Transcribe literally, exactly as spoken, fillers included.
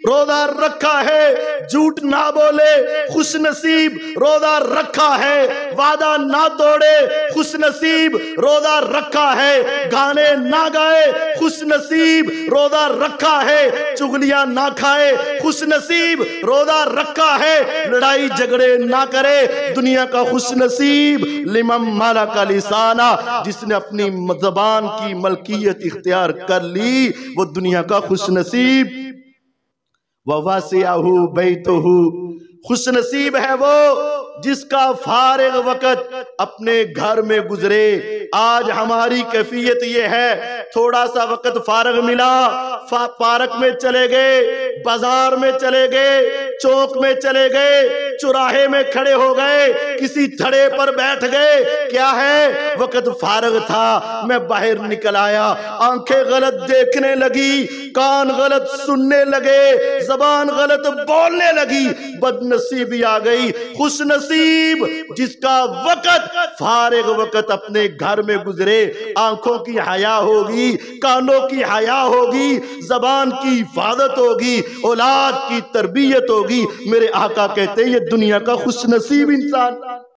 रोजा रखा है, झूठ ना बोले खुश नसीब रोजा रखा है, वादा ना तोड़े खुश नसीब रोजा रखा है, गाने ना गाए खुश नसीब रोजा रखा है, चुगलियां ना खाए खुश नसीब रोजा रखा है, लड़ाई झगड़े ना करे दुनिया का खुश नसीब। लिमम माला का लिसाना, जिसने अपनी ज़बान की मलकियत इख्तियार कर ली वो दुनिया का खुश नसीब। ववासियाहु बैतुहु, खुश नसीब है वो जिसका फारिग वक़्त अपने घर में गुजरे। आज हमारी कैफियत ये है, थोड़ा सा वक़्त फारिग मिला, पार्क में चले गए, बाजार में चले गए, चौक में चले गए, चौराहे में खड़े हो गए, किसी थड़े पर बैठ गए। क्या है, वक़्त फारिग था, मैं बाहर निकल आया, आंखें गलत देखने लगी, कान गलत सुनने लगे, ज़बान गलत बोलने लगी, बदनसीबी आ गई। खुश नसीब जिसका वक़्त फारिग वक़्त अपने घर में गुजरे, आंखों की हया होगी, कानों की हया होगी, ज़बान की हिफाजत होगी, औलाद की तरबियत होगी। मेरे आका कहते हैं ये दुनिया का खुश नसीब इंसान।